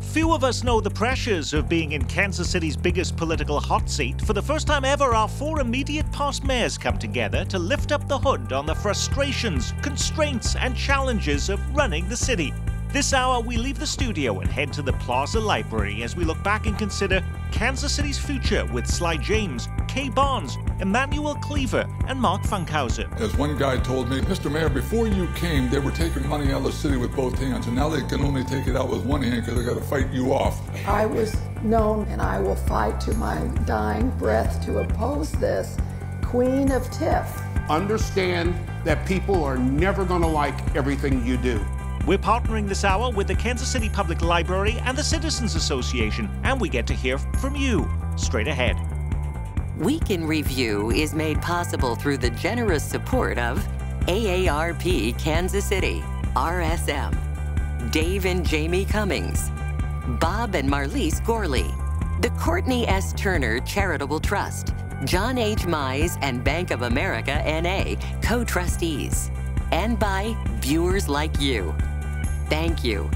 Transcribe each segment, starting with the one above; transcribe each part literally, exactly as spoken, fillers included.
Few of us know the pressures of being in Kansas City's biggest political hot seat. For the first time ever, our four immediate past mayors come together to lift up the hood on the frustrations, constraints, and challenges of running the city. This hour, we leave the studio and head to the Plaza Library as we look back and consider Kansas City's future with Sly James, Kay Barnes, Emanuel Cleaver, and Mark Funkhouser. As one guy told me, Mister Mayor, before you came, they were taking money out of the city with both hands, and now they can only take it out with one hand because they got to fight you off. I was known, and I will fight to my dying breath to oppose this, Queen of Tiff. Understand that people are never going to like everything you do. We're partnering this hour with the Kansas City Public Library and the Citizens Association, and we get to hear from you straight ahead. Week in Review is made possible through the generous support of A A R P Kansas City, R S M, Dave and Jamie Cummings, Bob and Marlise Gorley, the Courtney S. Turner Charitable Trust, John H. Mize and Bank of America N A co-trustees, and by viewers like you. Thank you.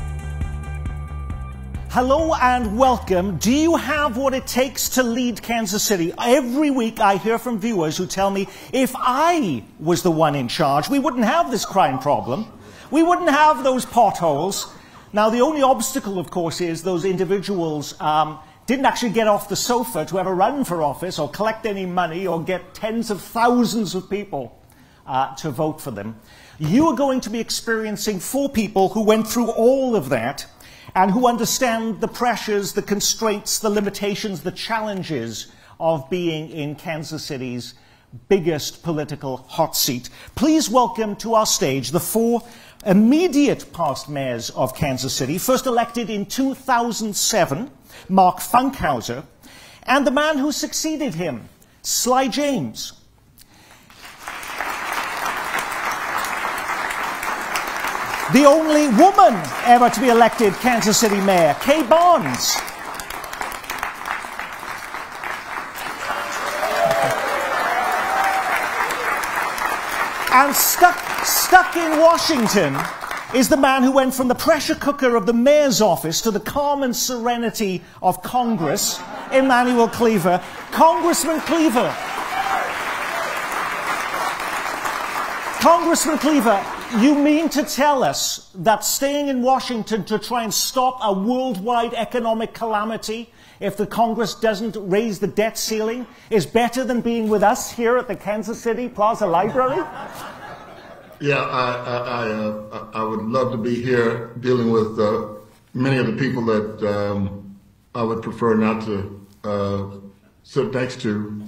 Hello and welcome. Do you have what it takes to lead Kansas City? Every week I hear from viewers who tell me if I was the one in charge, we wouldn't have this crime problem. We wouldn't have those potholes. Now, the only obstacle, of course, is those individuals um, didn't actually get off the sofa to ever run for office or collect any money or get tens of thousands of people uh, to vote for them. You are going to be experiencing four people who went through all of that and who understand the pressures, the constraints, the limitations, the challenges of being in Kansas City's biggest political hot seat. Please welcome to our stage the four immediate past mayors of Kansas City, first elected in two thousand seven, Mark Funkhouser, and the man who succeeded him, Sly James. The only woman ever to be elected Kansas City mayor, Kay Barnes. And stuck, stuck in Washington is the man who went from the pressure cooker of the mayor's office to the calm and serenity of Congress, Emanuel Cleaver. Congressman Cleaver. Congressman Cleaver, you mean to tell us that staying in Washington to try and stop a worldwide economic calamity, if the Congress doesn't raise the debt ceiling, is better than being with us here at the Kansas City Plaza Library? Yeah, I, I, I, uh, I would love to be here dealing with uh, many of the people that um, I would prefer not to uh, sit next to.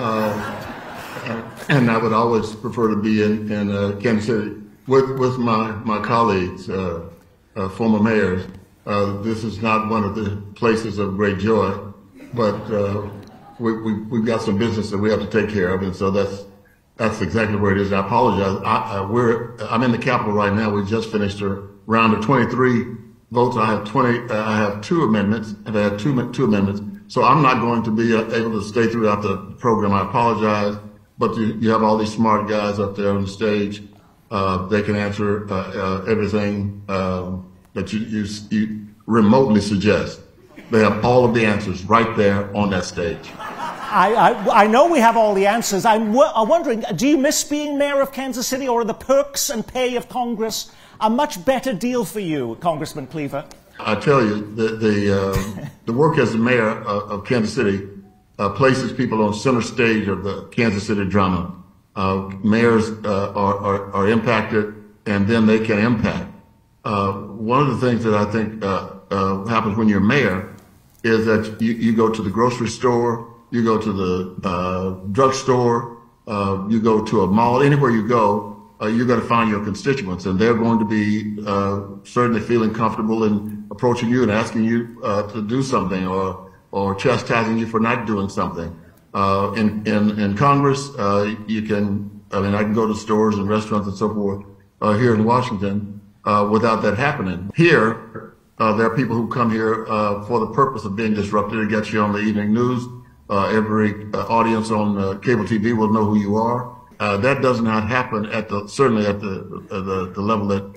Uh, and I would always prefer to be in, in uh, Kansas City with, with my, my colleagues, uh, uh, former mayors. Uh, this is not one of the places of great joy, but uh, we, we, we've got some business that we have to take care of, and so that's that's exactly where it is. I apologize. I, I, we're, I'm in the Capitol right now. We just finished a round of twenty-three votes. I have twenty. Uh, I have two amendments, and I have two two amendments. So I'm not going to be uh, able to stay throughout the program. I apologize, but you, you have all these smart guys up there on the stage. Uh, they can answer uh, uh, everything um, that you, you, you remotely suggest. They have all of the answers right there on that stage. I, I, I know we have all the answers. I'm, I'm wondering, do you miss being mayor of Kansas City, or are the perks and pay of Congress a much better deal for you, Congressman Cleaver? I tell you, the, the, uh, the work as the mayor of, of Kansas City uh, places people on center stage of the Kansas City drama. Uh, mayors uh, are, are, are impacted, and then they can impact. Uh, one of the things that I think uh, uh, happens when you're mayor is that you, you go to the grocery store, you go to the uh, drugstore, uh, you go to a mall, anywhere you go, uh, you're going to find your constituents, and they're going to be uh, certainly feeling comfortable in approaching you and asking you uh, to do something, or, or chastising you for not doing something. Uh, in, in, in Congress, uh, you can, I mean, I can go to stores and restaurants and so forth uh, here in Washington uh, without that happening. Here, uh, there are people who come here uh, for the purpose of being disrupted. It gets you on the evening news. Uh, every uh, audience on uh, cable T V will know who you are. Uh, that does not happen at the, certainly at the, uh, the, the level that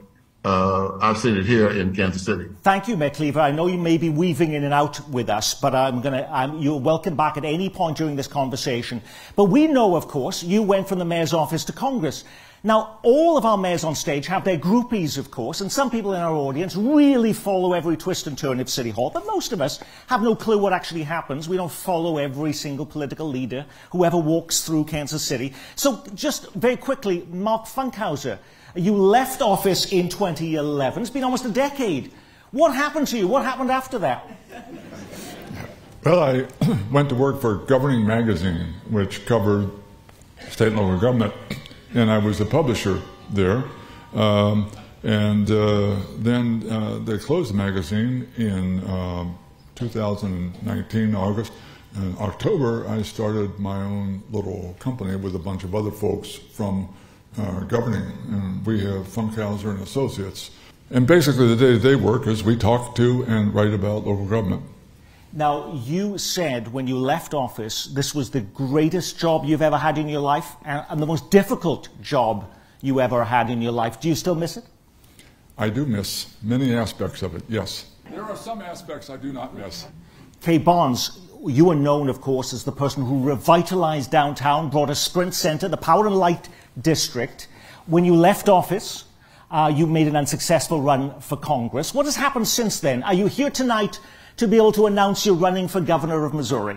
uh, I've seen it here in Kansas City. Thank you, Mayor Cleaver. I know you may be weaving in and out with us, but I'm gonna, I'm, you're welcome back at any point during this conversation. But we know, of course, you went from the mayor's office to Congress. Now, all of our mayors on stage have their groupies, of course, and some people in our audience really follow every twist and turn of City Hall, but most of us have no clue what actually happens. We don't follow every single political leader, whoever walks through Kansas City. So just very quickly, Mark Funkhouser, you left office in twenty eleven. It's been almost a decade. What happened to you? What happened after that? Well, I went to work for Governing Magazine, which covered state and local government, and I was a publisher there. Um, and uh, then uh, they closed the magazine in um, two thousand nineteen, August. In October, I started my own little company with a bunch of other folks from uh, Governing, and we have Funkhouser and Associates. And basically the day-to-day work is we talk to and write about local government. Now, you said when you left office, this was the greatest job you've ever had in your life and the most difficult job you ever had in your life. Do you still miss it? I do miss many aspects of it, yes. There are some aspects I do not miss. Kay Barnes, you are known, of course, as the person who revitalized downtown, brought a Sprint Center, the Power and Light District. When you left office, uh, you made an unsuccessful run for Congress. What has happened since then? Are you here tonight to be able to announce you're running for governor of Missouri?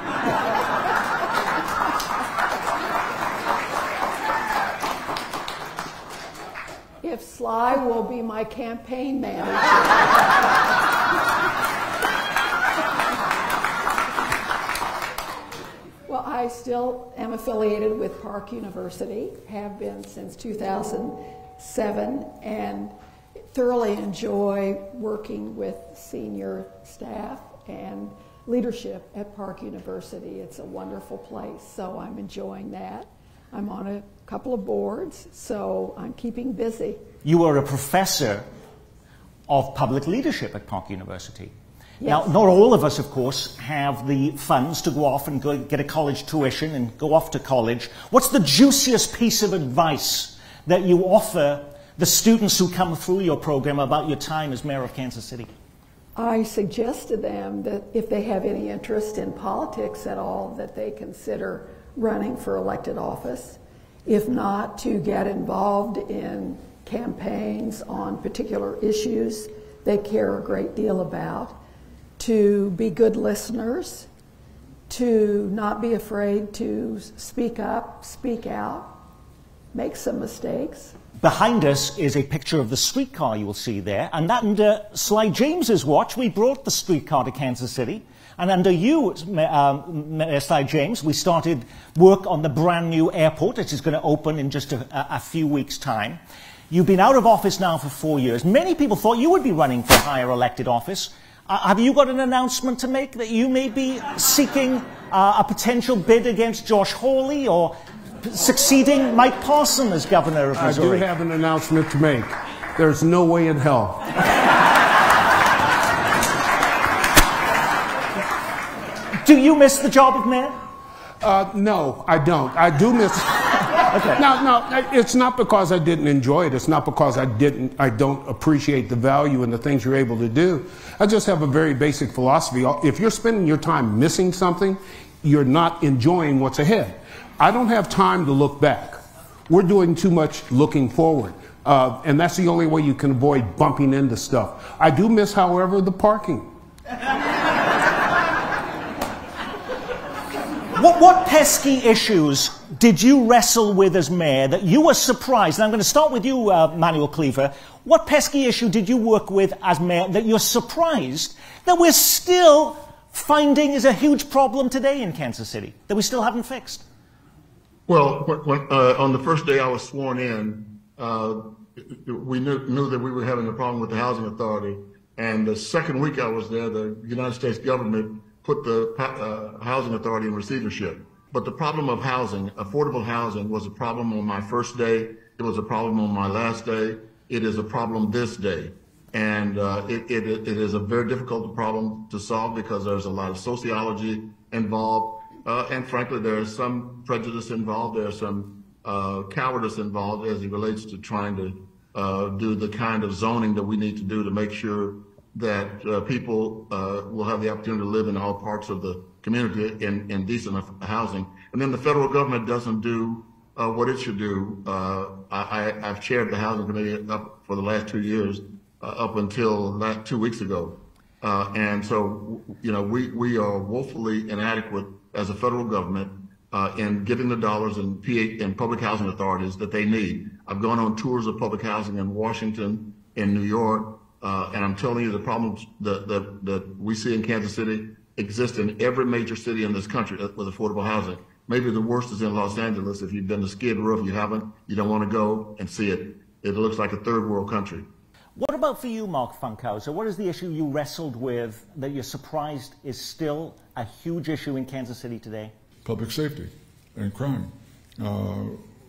If Sly will be my campaign manager. Well, I still am affiliated with Park University, have been since two thousand seven, and thoroughly enjoy working with senior staff and leadership at Park University. It's a wonderful place, so I'm enjoying that. I'm on a couple of boards, so I'm keeping busy. You are a professor of public leadership at Park University. Yes. Now, not all of us, of course, have the funds to go off and go get a college tuition and go off to college. What's the juiciest piece of advice that you offer the students who come through your program about your time as mayor of Kansas City? I suggest to them that if they have any interest in politics at all, that they consider running for elected office. If not, to get involved in campaigns on particular issues they care a great deal about, to be good listeners, to not be afraid to speak up, speak out, make some mistakes. Behind us is a picture of the streetcar you will see there, and that under Sly James's watch, we brought the streetcar to Kansas City. And under you, um, Sly James, we started work on the brand new airport, which is going to open in just a, a few weeks' time. You've been out of office now for four years. Many people thought you would be running for higher elected office. Uh, have you got an announcement to make that you may be seeking uh, a potential bid against Josh Hawley or succeeding Mike Parson as governor of Missouri? I do have an announcement to make. There's no way in hell. Do you miss the job of mayor? Uh, no, I don't. I do miss. Okay. No, no, it's not because I didn't enjoy it. It's not because I didn't. I don't appreciate the value and the things you're able to do. I just have a very basic philosophy. If you're spending your time missing something, you're not enjoying what's ahead. I don't have time to look back. We're doing too much looking forward. Uh, and that's the only way you can avoid bumping into stuff. I do miss, however, the parking. What, what pesky issues did you wrestle with as mayor that you were surprised? And I'm going to start with you, uh, Emanuel Cleaver. What pesky issue did you work with as mayor that you're surprised that we're still finding is a huge problem today in Kansas City, that we still haven't fixed? Well, when, uh, on the first day I was sworn in, uh, we knew, knew that we were having a problem with the housing authority. And the second week I was there, the United States government put the uh, housing authority in receivership. But the problem of housing, affordable housing, was a problem on my first day. It was a problem on my last day. It is a problem this day. And uh, it, it, it is a very difficult problem to solve because there's a lot of sociology involved. Uh, and frankly, there is some prejudice involved. There's some uh, cowardice involved as it relates to trying to uh, do the kind of zoning that we need to do to make sure that uh, people uh, will have the opportunity to live in all parts of the community in, in decent housing. And then the federal government doesn't do uh, what it should do. Uh, I, I've chaired the housing committee up for the last two years, uh, up until last, two weeks ago. Uh, and so, you know, we, we are woefully inadequate as a federal government uh, in getting the dollars in, P A, in public housing authorities that they need. I've gone on tours of public housing in Washington, in New York, uh, and I'm telling you the problems that, that, that we see in Kansas City exist in every major city in this country with affordable housing. Maybe the worst is in Los Angeles. If you've been to Skid Row, if you haven't, you don't want to go and see it. It looks like a third world country. What about for you, Mark Funkhouser? What is the issue you wrestled with that you're surprised is still a huge issue in Kansas City today? Public safety and crime. Uh,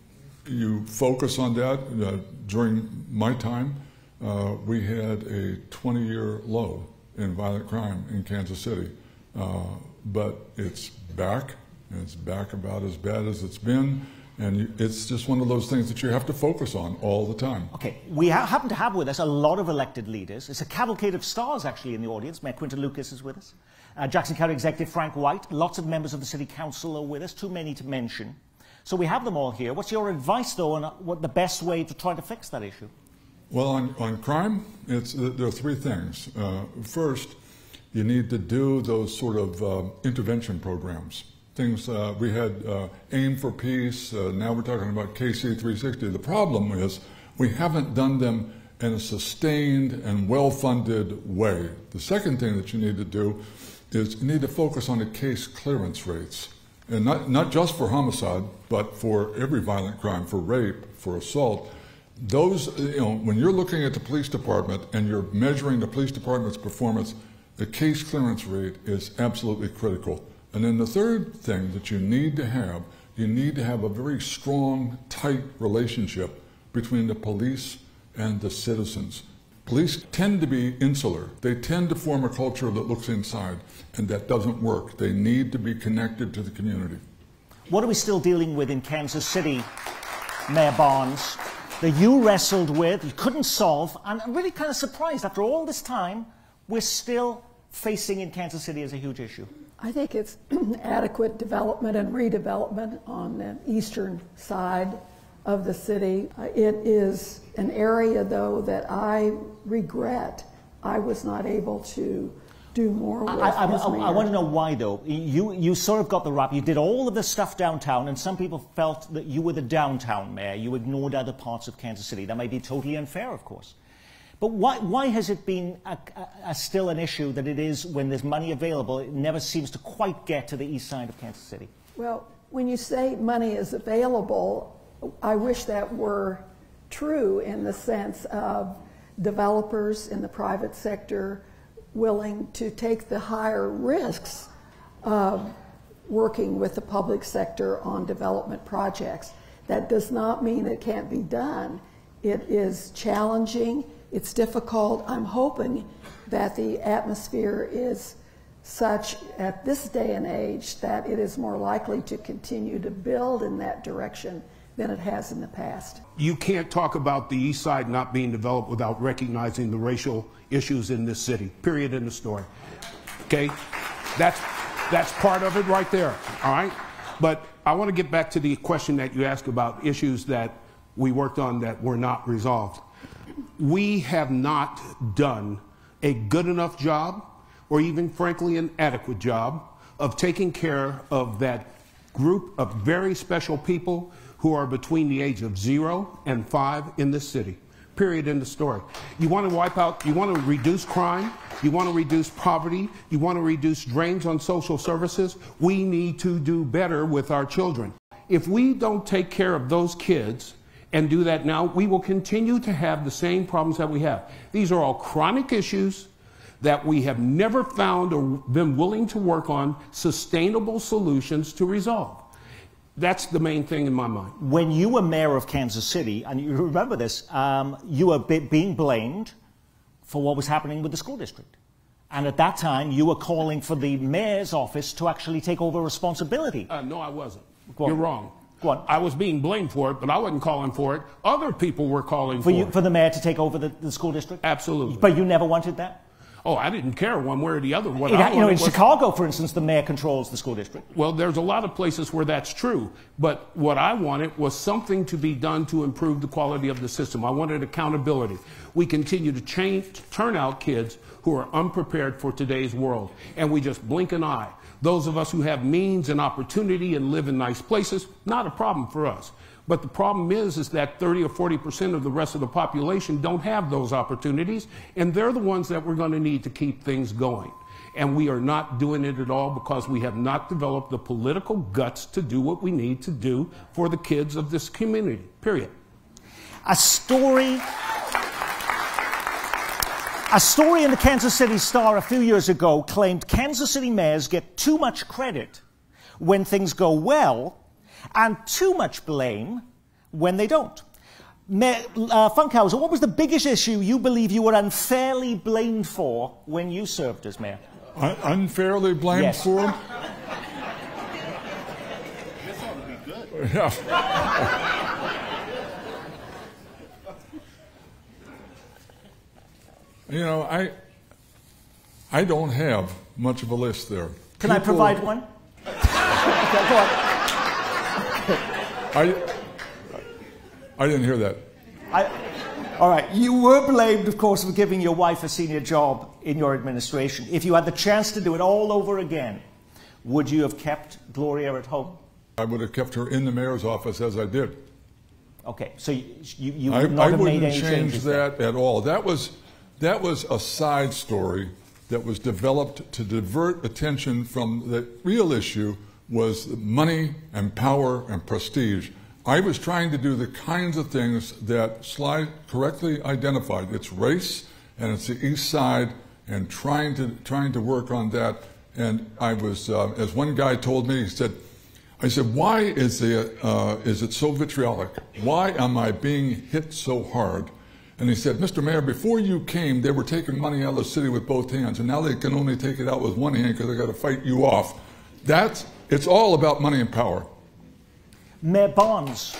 you focus on that. Uh, during my time, uh, we had a twenty-year low in violent crime in Kansas City. Uh, but it's back, and it's back about as bad as it's been. And you, it's just one of those things that you have to focus on all the time. Okay, we ha happen to have with us a lot of elected leaders. It's a cavalcade of stars, actually, in the audience. Mayor Quinton Lucas is with us. Uh, Jackson County Executive Frank White. Lots of members of the City Council are with us, too many to mention. So we have them all here. What's your advice, though, on what the best way to try to fix that issue? Well, on, on crime, it's, there are three things. Uh, first, you need to do those sort of uh, intervention programs. Things, uh, we had uh, Aim for Peace, uh, now we're talking about K C three sixty. The problem is we haven't done them in a sustained and well-funded way. The second thing that you need to do is you need to focus on the case clearance rates. And not, not just for homicide, but for every violent crime, for rape, for assault. Those, you know, when you're looking at the police department and you're measuring the police department's performance, the case clearance rate is absolutely critical. And then the third thing that you need to have, you need to have a very strong, tight relationship between the police and the citizens. Police tend to be insular. They tend to form a culture that looks inside, and that doesn't work. They need to be connected to the community. What are we still dealing with in Kansas City, Mayor Barnes, that you wrestled with, you couldn't solve, and I'm really kind of surprised after all this time, we're still facing in Kansas City as a huge issue? I think it's adequate development and redevelopment on the eastern side of the city. Uh, it is an area, though, that I regret I was not able to do more with. I, I, I, I want to know why, though. You, you sort of got the rap. You did all of this stuff downtown, and some people felt that you were the downtown mayor. You ignored other parts of Kansas City. That may be totally unfair, of course. But why, why has it been a, a, a still an issue that it is when there's money available, it never seems to quite get to the east side of Kansas City? Well, when you say money is available, I wish that were true in the sense of developers in the private sector willing to take the higher risks of working with the public sector on development projects. That does not mean it can't be done. It is challenging. It's difficult. I'm hoping that the atmosphere is such at this day and age that it is more likely to continue to build in that direction than it has in the past. You can't talk about the east side not being developed without recognizing the racial issues in this city, period, in the story. Okay? That's, that's part of it right there, all right? But I want to get back to the question that you asked about issues that we worked on that were not resolved. We have not done a good enough job, or even frankly an adequate job, of taking care of that group of very special people who are between the age of zero and five in this city. Period, in the story. You want to wipe out, you want to reduce crime, you want to reduce poverty, you want to reduce drains on social services. We need to do better with our children. If we don't take care of those kids and do that now, we will continue to have the same problems that we have. These are all chronic issues that we have never found or been willing to work on sustainable solutions to resolve. That's the main thing in my mind. When you were mayor of Kansas City, and you remember this, um, you were being blamed for what was happening with the school district. And at that time, you were calling for the mayor's office to actually take over responsibility. Uh, no, I wasn't. You're wrong. Go on. I was being blamed for it, but I wasn't calling for it. Other people were calling for, for you, it. For the mayor to take over the, the school district? Absolutely. But you never wanted that? Oh, I didn't care one way or the other. What It, I you know, in was, Chicago, for instance, the mayor controls the school district. Well, there's a lot of places where that's true. But what I wanted was something to be done to improve the quality of the system. I wanted accountability. We continue to change, to turn out kids who are unprepared for today's world. And we just blink an eye. Those of us who have means and opportunity and live in nice places, not a problem for us. But the problem is, is that thirty or forty percent of the rest of the population don't have those opportunities, and they're the ones that we're going to need to keep things going. And we are not doing it at all because we have not developed the political guts to do what we need to do for the kids of this community, period. A story... A story in the Kansas City Star a few years ago claimed Kansas City mayors get too much credit when things go well and too much blame when they don't. Mayor, uh, Funkhouser, what was the biggest issue you believe you were unfairly blamed for when you served as mayor? Un unfairly blamed yes. for? This ought to be good. Yeah. You know, I I don't have much of a list there. Can People, I provide one? Okay, go on. I, I didn't hear that. I, all right. You were blamed, of course, for giving your wife a senior job in your administration. If you had the chance to do it all over again, would you have kept Gloria at home? I would have kept her in the mayor's office as I did. Okay. So you, you, you would I, not I have made wouldn't any change changes that there. at all. That was, that was a side story that was developed to divert attention from the real issue was money and power and prestige. I was trying to do the kinds of things that Sly correctly identified. It's race and it's the East Side and trying to, trying to work on that. And I was, uh, as one guy told me, he said, I said, why is, the, uh, is it so vitriolic? Why am I being hit so hard? And he said, Mister Mayor, before you came, they were taking money out of the city with both hands, and now they can only take it out with one hand because they've got to fight you off. That's, it's all about money and power. Mayor Barnes,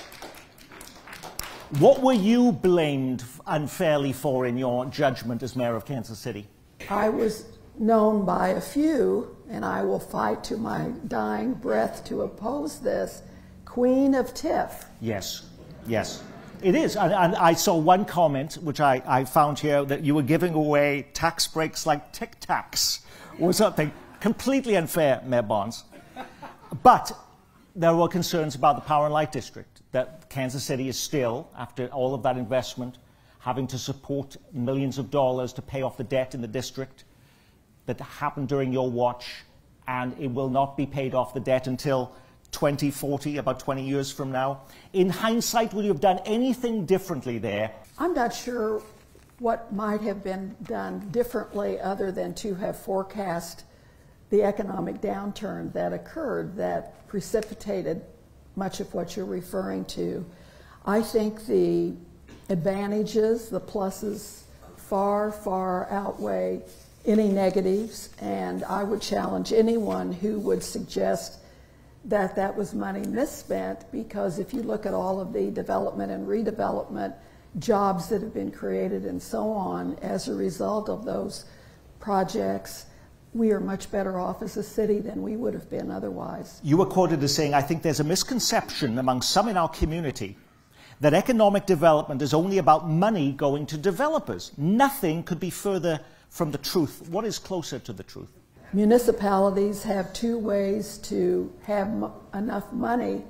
what were you blamed unfairly for in your judgment as mayor of Kansas City? I was known by a few, and I will fight to my dying breath to oppose this, Queen of Tiff. Yes, yes. It is, and, and I saw one comment, which I, I found here, that you were giving away tax breaks like Tic Tacs or something. Completely unfair, Mayor Barnes. But there were concerns about the Power and Light District, that Kansas City is still, after all of that investment, having to support millions of dollars to pay off the debt in the district that happened during your watch, and it will not be paid off the debt until twenty forty, about twenty years from now. In hindsight, would you have done anything differently there? I'm not sure what might have been done differently other than to have forecast the economic downturn that occurred that precipitated much of what you're referring to. I think the advantages, the pluses, far, far outweigh any negatives, and I would challenge anyone who would suggest that that was money misspent, because if you look at all of the development and redevelopment jobs that have been created and so on as a result of those projects, we are much better off as a city than we would have been otherwise. You were quoted as saying, I think there's a misconception among some in our community that economic development is only about money going to developers. Nothing could be further from the truth. What is closer to the truth? Municipalities have two ways to have m enough money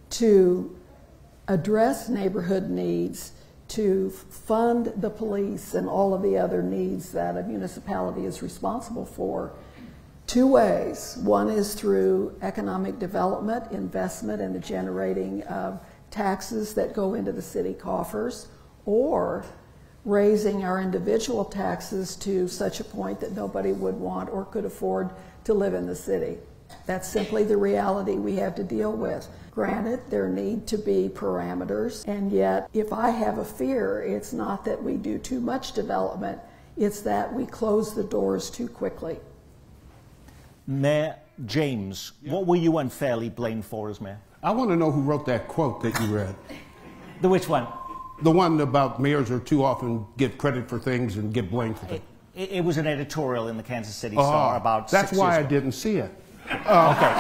to address neighborhood needs, to fund the police and all of the other needs that a municipality is responsible for. Two ways. One is through economic development, investment, and the generating of taxes that go into the city coffers, or raising our individual taxes to such a point that nobody would want or could afford to live in the city. That's simply the reality we have to deal with. Granted, there need to be parameters, and yet if I have a fear, it's not that we do too much development, it's that we close the doors too quickly. Mayor James, yeah. What were you unfairly blamed for as mayor? I want to know who wrote that quote that you read. The which one? The one about mayors are too often get credit for things and get blamed for things. It, it was an editorial in the Kansas City Star oh, about That's six why years I ago. didn't see it. Uh, okay.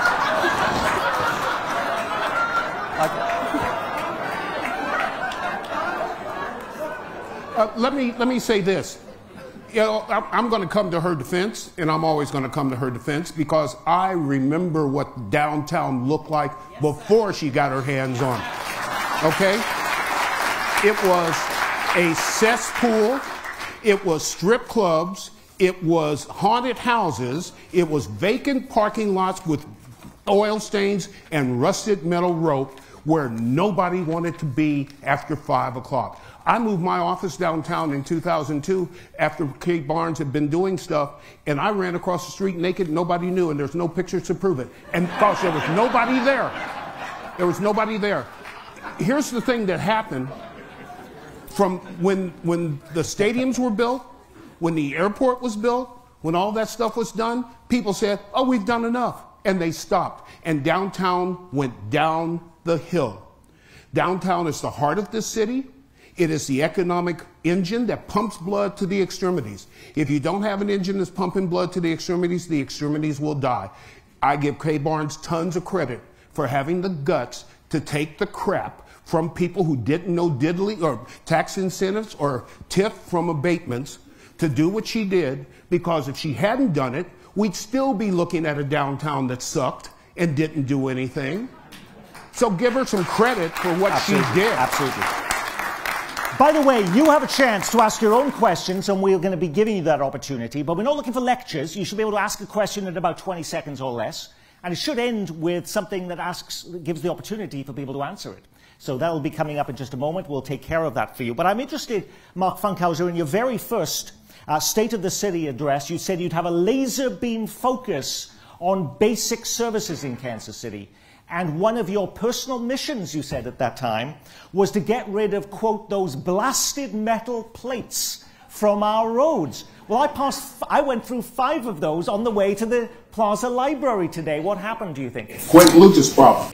uh, let me let me say this. You know, I'm going to come to her defense, and I'm always going to come to her defense because I remember what downtown looked like before she got her hands on it. Okay? It was a cesspool. It was strip clubs. It was haunted houses. It was vacant parking lots with oil stains and rusted metal rope where nobody wanted to be after five o'clock. I moved my office downtown in two thousand two after Kate Barnes had been doing stuff, and I ran across the street naked, nobody knew, and there's no pictures to prove it. And because there was nobody there. There was nobody there. Here's the thing that happened from when, when the stadiums were built, when the airport was built, when all that stuff was done, people said, oh, we've done enough. And they stopped. And downtown went down the hill. Downtown is the heart of this city. It is the economic engine that pumps blood to the extremities. If you don't have an engine that's pumping blood to the extremities, the extremities will die. I give Kay Barnes tons of credit for having the guts to take the crap from people who didn't know diddly or tax incentives or T I F from abatements to do what she did, because if she hadn't done it, we'd still be looking at a downtown that sucked and didn't do anything. So give her some credit for what Absolutely. she did. Absolutely. By the way, you have a chance to ask your own questions, and we're going to be giving you that opportunity. But we're not looking for lectures. You should be able to ask a question in about twenty seconds or less. And it should end with something that asks, gives the opportunity for people to answer it. So that'll be coming up in just a moment. We'll take care of that for you. But I'm interested, Mark Funkhouser, in your very first uh, State of the City address, you said you'd have a laser beam focus on basic services in Kansas City. And one of your personal missions, you said at that time, was to get rid of, quote, those blasted metal plates from our roads. Well, I passed, I went through five of those on the way to the Plaza Library today. What happened, do you think? Quentin Lucas problem.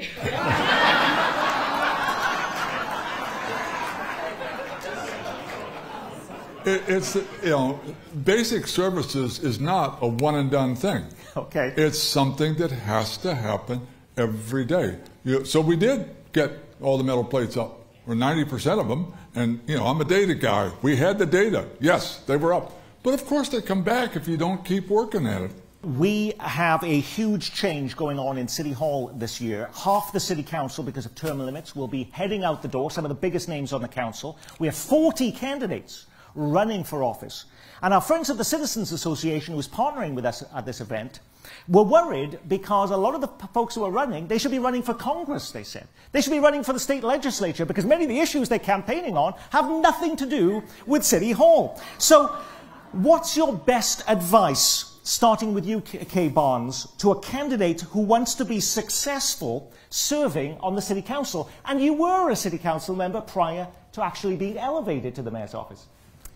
It, it's, you know, basic services is not a one and done thing. Okay. It's something that has to happen every day. You, so we did get all the metal plates up, or ninety percent of them, and you know, I'm a data guy. We had the data. Yes, they were up. But of course they come back if you don't keep working at it. We have a huge change going on in City Hall this year. Half the City Council, because of term limits, will be heading out the door, some of the biggest names on the council. We have forty candidates running for office. And our friends at the Citizens Association, who is partnering with us at this event, were worried because a lot of the folks who are running, they should be running for Congress, they said. They should be running for the state legislature because many of the issues they're campaigning on have nothing to do with City Hall. So what's your best advice, starting with you, Kay Barnes, to a candidate who wants to be successful serving on the City Council? And you were a City Council member prior to actually being elevated to the mayor's office.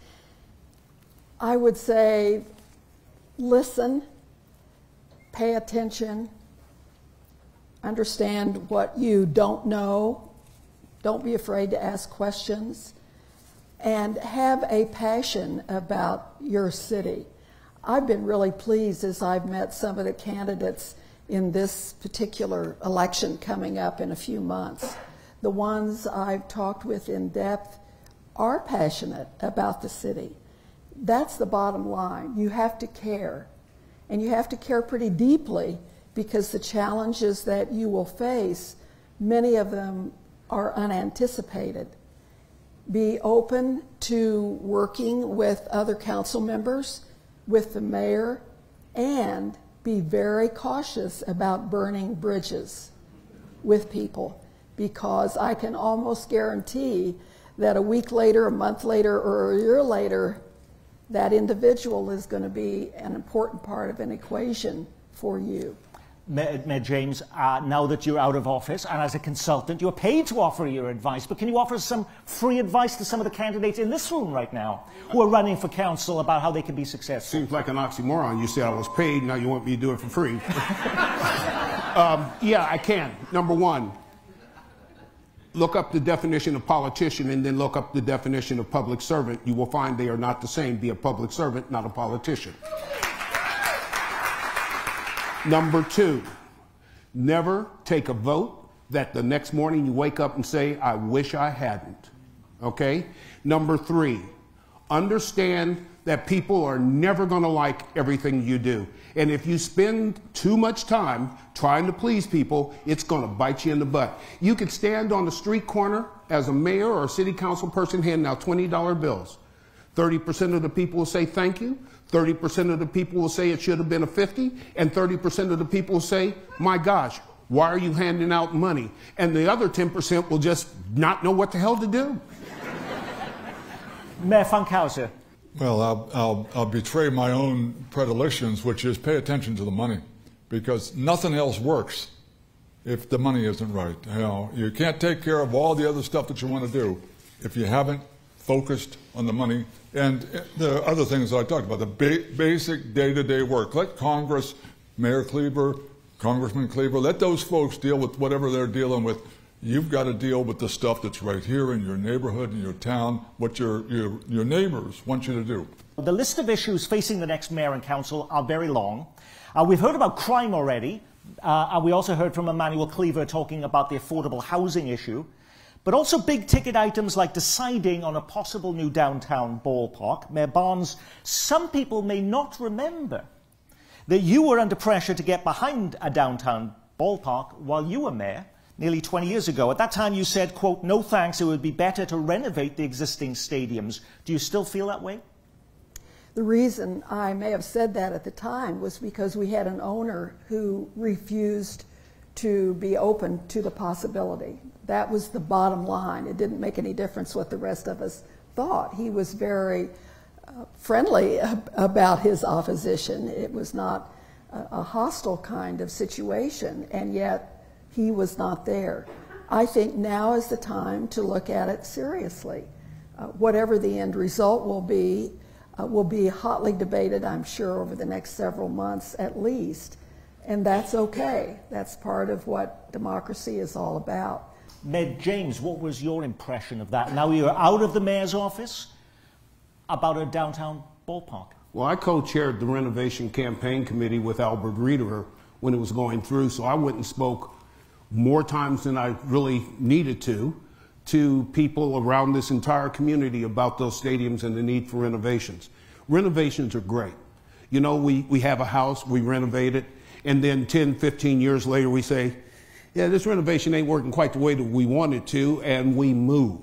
I would say listen, pay attention, understand what you don't know, don't be afraid to ask questions, and have a passion about your city. I've been really pleased as I've met some of the candidates in this particular election coming up in a few months. The ones I've talked with in depth are passionate about the city. That's the bottom line. You have to care. And you have to care pretty deeply because the challenges that you will face, many of them are unanticipated. Be open to working with other council members, with the mayor, and be very cautious about burning bridges with people, because I can almost guarantee that a week later, a month later, or a year later, that individual is going to be an important part of an equation for you. Mayor James, uh, now that you're out of office and as a consultant, you're paid to offer your advice, but can you offer some free advice to some of the candidates in this room right now who are running for council about how they can be successful? Seems like an oxymoron. You said I was paid, now you want me to do it for free. Um, yeah, I can. Number one, look up the definition of politician and then look up the definition of public servant. You will find they are not the same. Be a public servant, not a politician. Number two, never take a vote that the next morning you wake up and say, I wish I hadn't. Okay? Number three, understand that people are never going to like everything you do. And if you spend too much time trying to please people, it's going to bite you in the butt. You could stand on the street corner as a mayor or a city council person handing out twenty dollar bills. thirty percent of the people will say thank you. thirty percent of the people will say it should have been a fifty. And thirty percent of the people will say, my gosh, why are you handing out money? And the other ten percent will just not know what the hell to do. Mayor Funkhouser. Well, I'll, I'll, I'll betray my own predilections, which is pay attention to the money, because nothing else works if the money isn't right. You know, you can't take care of all the other stuff that you want to do if you haven't focused on the money and the other things that I talked about, the ba basic day-to-day work. Let Congress, Mayor Cleaver, Congressman Cleaver, let those folks deal with whatever they're dealing with. You've got to deal with the stuff that's right here in your neighborhood, in your town, what your, your, your neighbors want you to do. The list of issues facing the next mayor and council are very long. Uh, we've heard about crime already, uh, and we also heard from Emanuel Cleaver talking about the affordable housing issue, but also big ticket items like deciding on a possible new downtown ballpark. Mayor Barnes, some people may not remember that you were under pressure to get behind a downtown ballpark while you were mayor. Nearly twenty years ago. At that time you said, quote, no thanks, it would be better to renovate the existing stadiums. Do you still feel that way? The reason I may have said that at the time was because we had an owner who refused to be open to the possibility. That was the bottom line. It didn't make any difference what the rest of us thought. He was very uh, friendly ab about his opposition. It was not a, a hostile kind of situation, and yet he was not there. I think now is the time to look at it seriously. Uh, whatever the end result will be, uh, will be hotly debated, I'm sure, over the next several months at least. And that's okay. That's part of what democracy is all about. Mayor James, what was your impression of that? Now you're out of the mayor's office, about a downtown ballpark. Well, I co-chaired the renovation campaign committee with Albert Reeder when it was going through, so I went and spoke more times than I really needed to, to people around this entire community about those stadiums and the need for renovations. Renovations are great. You know, we, we have a house, we renovate it, and then ten, fifteen years later we say, yeah, this renovation ain't working quite the way that we want it to, and we move.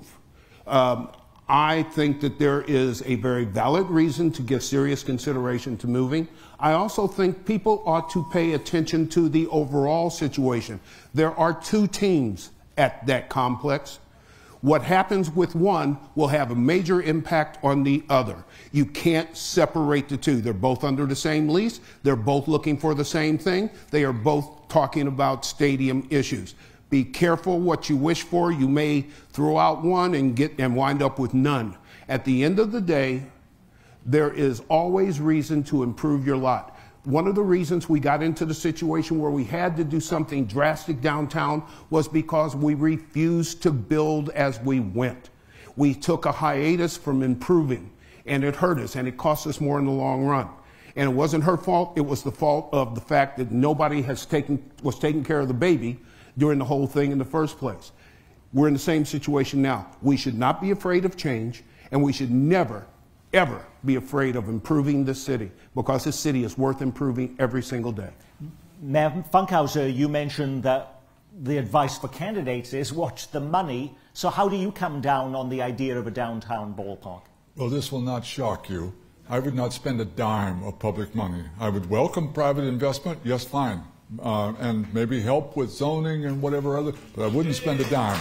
Um, I think that there is a very valid reason to give serious consideration to moving. I also think people ought to pay attention to the overall situation. There are two teams at that complex. What happens with one will have a major impact on the other. You can't separate the two. They're both under the same lease. They're both looking for the same thing. They are both talking about stadium issues. Be careful what you wish for. You may throw out one and get and wind up with none. At the end of the day, there is always reason to improve your lot. One of the reasons we got into the situation where we had to do something drastic downtown was because we refused to build as we went. We took a hiatus from improving, and it hurt us, and it cost us more in the long run. And it wasn't her fault. It was the fault of the fact that nobody has taken, was taking care of the baby during the whole thing in the first place. We're in the same situation now. We should not be afraid of change, and we should never, ever be afraid of improving this city, because this city is worth improving every single day. Mayor Funkhouser, you mentioned that the advice for candidates is watch the money. So how do you come down on the idea of a downtown ballpark? Well, this will not shock you. I would not spend a dime of public money. I would welcome private investment, yes, fine. Uh, and maybe help with zoning and whatever other, but I wouldn't spend a dime.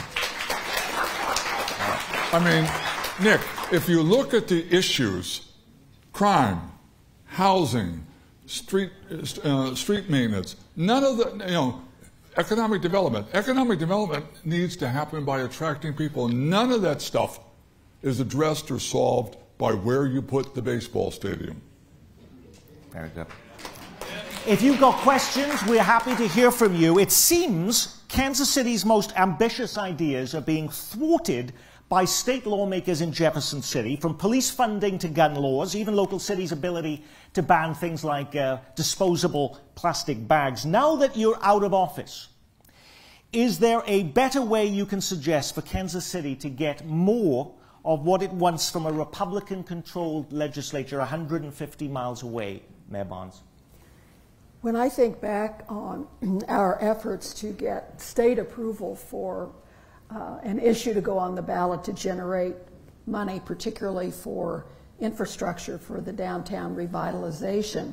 I mean, Nick, if you look at the issues, crime, housing, street, uh, street maintenance, none of the, you know, economic development. Economic development needs to happen by attracting people. None of that stuff is addressed or solved by where you put the baseball stadium. Very good. If you've got questions, we're happy to hear from you. It seems Kansas City's most ambitious ideas are being thwarted by state lawmakers in Jefferson City, from police funding to gun laws, even local cities' ability to ban things like uh, disposable plastic bags. Now that you're out of office, is there a better way you can suggest for Kansas City to get more of what it wants from a Republican-controlled legislature one hundred fifty miles away, Mayor Barnes? When I think back on our efforts to get state approval for uh, an issue to go on the ballot to generate money, particularly for infrastructure for the downtown revitalization,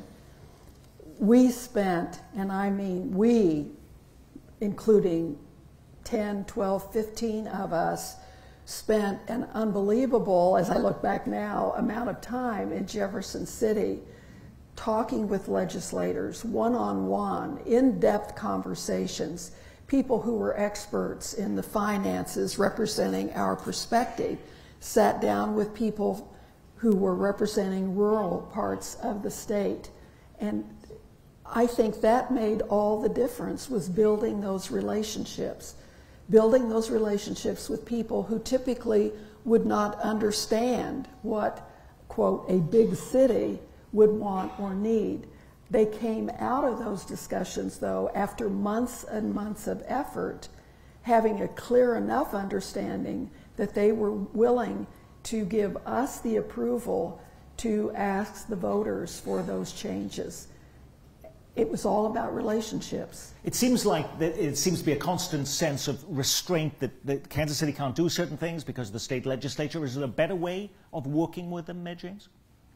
we spent, and I mean we, including ten, twelve, fifteen of us, spent an unbelievable, as I look back now, amount of time in Jefferson City talking with legislators, one-on-one, in-depth conversations, people who were experts in the finances representing our perspective, sat down with people who were representing rural parts of the state. And I think that made all the difference, was building those relationships, building those relationships with people who typically would not understand what, quote, a big city would want or need. They came out of those discussions, though, after months and months of effort, having a clear enough understanding that they were willing to give us the approval to ask the voters for those changes. It was all about relationships. It seems like that it seems to be a constant sense of restraint that, that Kansas City can't do certain things because of the state legislature. Is there a better way of working with them, Mayor James?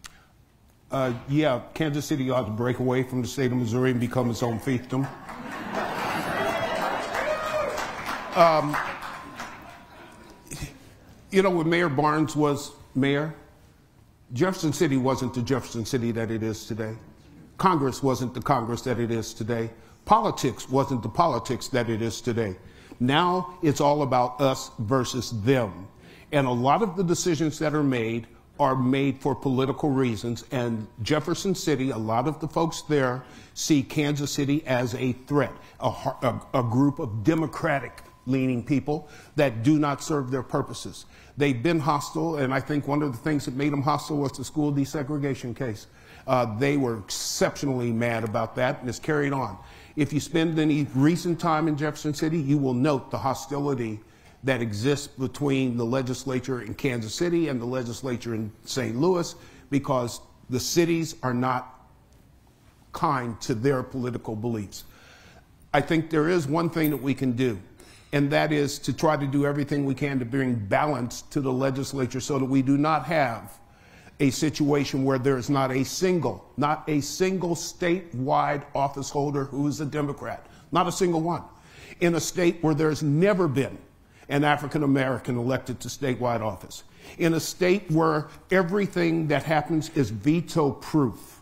Uh, yeah, Kansas City ought to break away from the state of Missouri and become its own fiefdom. um, you know, when Mayor Barnes was mayor, Jefferson City wasn't the Jefferson City that it is today. Congress wasn't the Congress that it is today. Politics wasn't the politics that it is today. Now it's all about us versus them. And a lot of the decisions that are made are made for political reasons, and Jefferson City, a lot of the folks there see Kansas City as a threat, a, a, a group of Democratic-leaning people that do not serve their purposes. They've been hostile, and I think one of the things that made them hostile was the school desegregation case. Uh, they were exceptionally mad about that, and it's carried on. If you spend any recent time in Jefferson City, you will note the hostility that exists between the legislature in Kansas City and the legislature in Saint Louis, because the cities are not kind to their political beliefs. I think there is one thing that we can do, and that is to try to do everything we can to bring balance to the legislature so that we do not have a situation where there is not a single, not a single statewide office holder who is a Democrat, not a single one, in a state where there's never been an African American elected to statewide office, in a state where everything that happens is veto proof.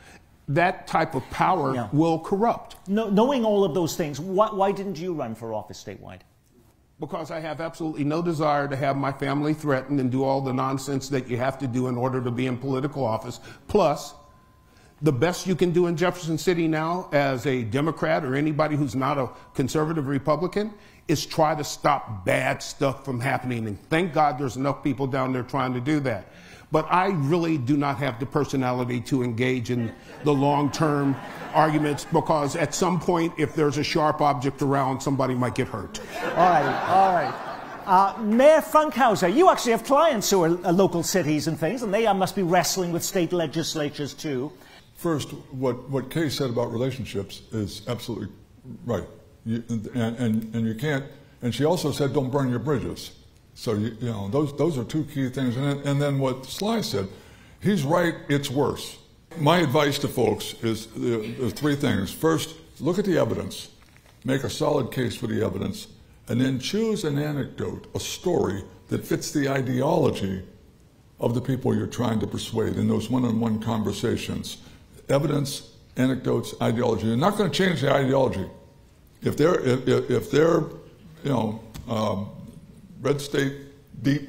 That type of power yeah. will corrupt. No, knowing all of those things, why, why didn't you run for office statewide? Because I have absolutely no desire to have my family threatened and do all the nonsense that you have to do in order to be in political office. Plus, the best you can do in Jefferson City now as a Democrat or anybody who's not a conservative Republican is try to stop bad stuff from happening. And thank God there's enough people down there trying to do that. But I really do not have the personality to engage in the long-term arguments, because at some point, if there's a sharp object around, somebody might get hurt. All right, all right. Uh, Mayor Funkhouser, you actually have clients who are uh, local cities and things, and they uh, must be wrestling with state legislatures too. First, what, what Kay said about relationships is absolutely right. You, and, and, and you can't, and she also said don't burn your bridges. So, you, you know, those, those are two key things. And then, and then what Sly said, he's right, it's worse. My advice to folks is uh, three things. First, look at the evidence, make a solid case for the evidence, and then choose an anecdote, a story that fits the ideology of the people you're trying to persuade in those one-on-one conversations. Evidence, anecdotes, ideology. You're not going to change the ideology. If they're, if, if they're, you know, um, red state, deep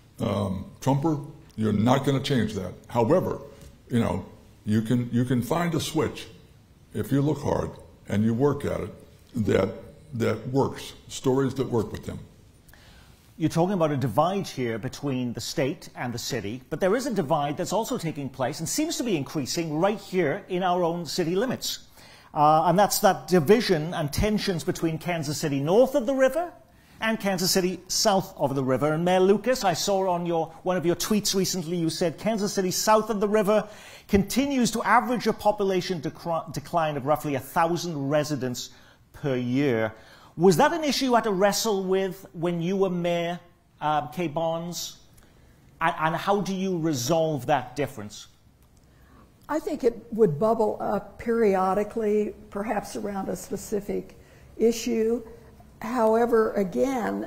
um, Trumper, you're not going to change that. However, you know, you can you can find a switch if you look hard and you work at it, that, that works, stories that work with them. You're talking about a divide here between the state and the city, but there is a divide that's also taking place and seems to be increasing right here in our own city limits. Uh, and that's that division and tensions between Kansas City north of the river and Kansas City south of the river. And Mayor Lucas, I saw on your, one of your tweets recently, you said Kansas City south of the river continues to average a population dec decline of roughly one thousand residents per year. Was that an issue you had to wrestle with when you were mayor, uh, Kay Barnes? And, and how do you resolve that difference? I think it would bubble up periodically, perhaps around a specific issue. However, again,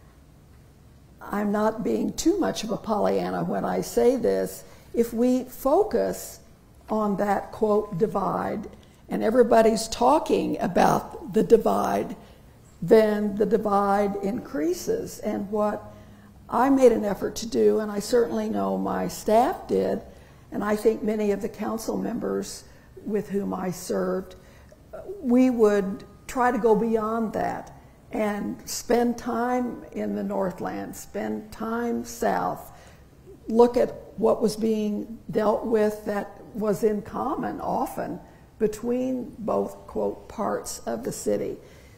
I'm not being too much of a Pollyanna when I say this. If we focus on that, quote, divide, and everybody's talking about the divide, then the divide increases. And what I made an effort to do, and I certainly know my staff did, and I think many of the council members with whom I served, we would try to go beyond that and spend time in the Northland, spend time south, look at what was being dealt with that was in common often between both, quote, parts of the city.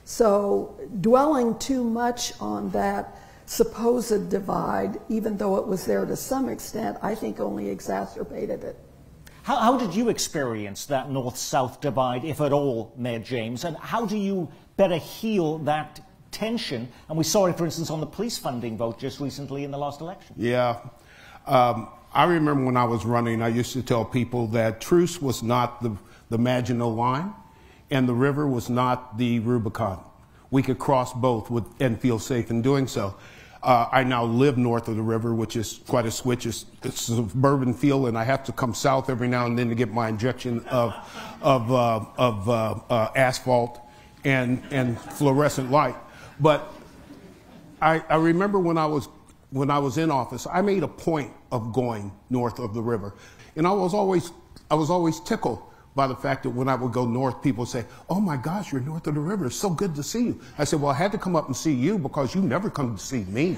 So dwelling too much on that supposed divide, even though it was there to some extent, I think only exacerbated it. How, how did you experience that north-south divide, if at all, Mayor James? And how do you better heal that tension? And we saw it, for instance, on the police funding vote just recently in the last election. Yeah. Um, I remember when I was running, I used to tell people that truce was not the, the Maginot Line, and the river was not the Rubicon. We could cross both with, and feel safe in doing so. Uh, I now live north of the river, which is quite a switch. It's, it's a suburban feel, and I have to come south every now and then to get my injection of, of, uh, of uh, uh, asphalt and, and fluorescent light. But I, I remember when I, was, when I was in office, I made a point of going north of the river. And I was always, I was always tickled by the fact that when I would go north, people would say, oh my gosh, you're north of the river. It's so good to see you. I said, well, I had to come up and see you because you never come to see me.